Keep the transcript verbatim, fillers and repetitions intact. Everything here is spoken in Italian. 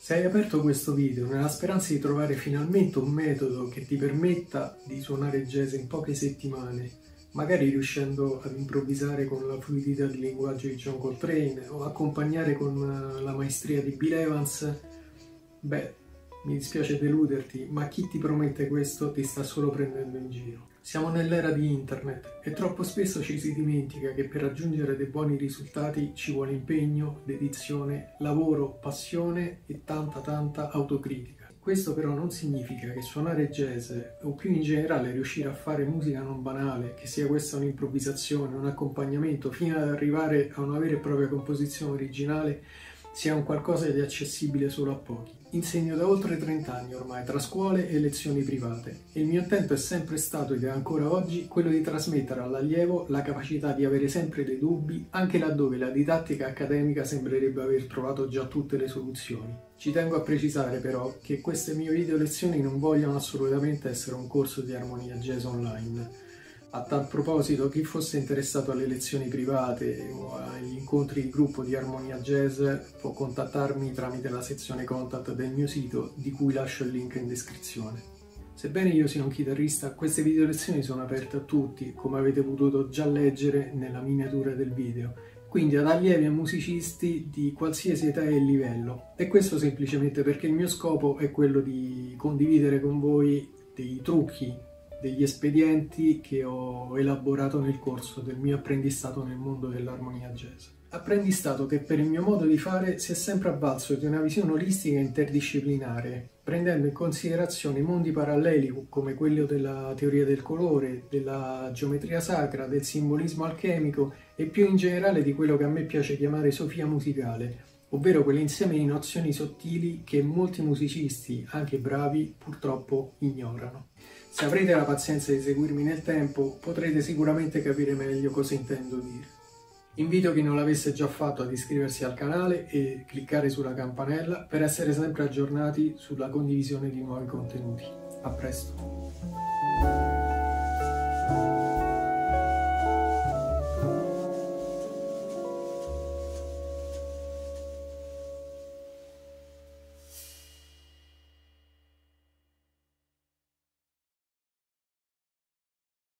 Se hai aperto questo video nella speranza di trovare finalmente un metodo che ti permetta di suonare jazz in poche settimane, magari riuscendo ad improvvisare con la fluidità di linguaggio di John Coltrane o accompagnare con la maestria di Bill Evans, beh, mi dispiace deluderti, ma chi ti promette questo ti sta solo prendendo in giro. Siamo nell'era di internet e troppo spesso ci si dimentica che per raggiungere dei buoni risultati ci vuole impegno, dedizione, lavoro, passione e tanta tanta autocritica. Questo però non significa che suonare jazz, o più in generale riuscire a fare musica non banale, che sia questa un'improvvisazione, un accompagnamento, fino ad arrivare a una vera e propria composizione originale, sia un qualcosa di accessibile solo a pochi. Insegno da oltre trenta anni ormai tra scuole e lezioni private e il mio intento è sempre stato ed è ancora oggi quello di trasmettere all'allievo la capacità di avere sempre dei dubbi anche laddove la didattica accademica sembrerebbe aver trovato già tutte le soluzioni. Ci tengo a precisare però che queste mie video lezioni non vogliono assolutamente essere un corso di armonia jazz online. A tal proposito, chi fosse interessato alle lezioni private o agli incontri di gruppo di Armonia Jazz può contattarmi tramite la sezione contact del mio sito, di cui lascio il link in descrizione. Sebbene io sia un chitarrista, queste video lezioni sono aperte a tutti, come avete potuto già leggere nella miniatura del video, quindi ad allievi e musicisti di qualsiasi età e livello. E questo semplicemente perché il mio scopo è quello di condividere con voi dei trucchi, degli espedienti che ho elaborato nel corso del mio apprendistato nel mondo dell'armonia jazz. Apprendistato che per il mio modo di fare si è sempre avvalso di una visione olistica e interdisciplinare, prendendo in considerazione mondi paralleli come quello della teoria del colore, della geometria sacra, del simbolismo alchemico e più in generale di quello che a me piace chiamare sofia musicale, ovvero quell'insieme di nozioni sottili che molti musicisti, anche bravi, purtroppo ignorano. Se avrete la pazienza di seguirmi nel tempo, potrete sicuramente capire meglio cosa intendo dire. Invito chi non l'avesse già fatto ad iscriversi al canale e cliccare sulla campanella per essere sempre aggiornati sulla condivisione di nuovi contenuti. A presto!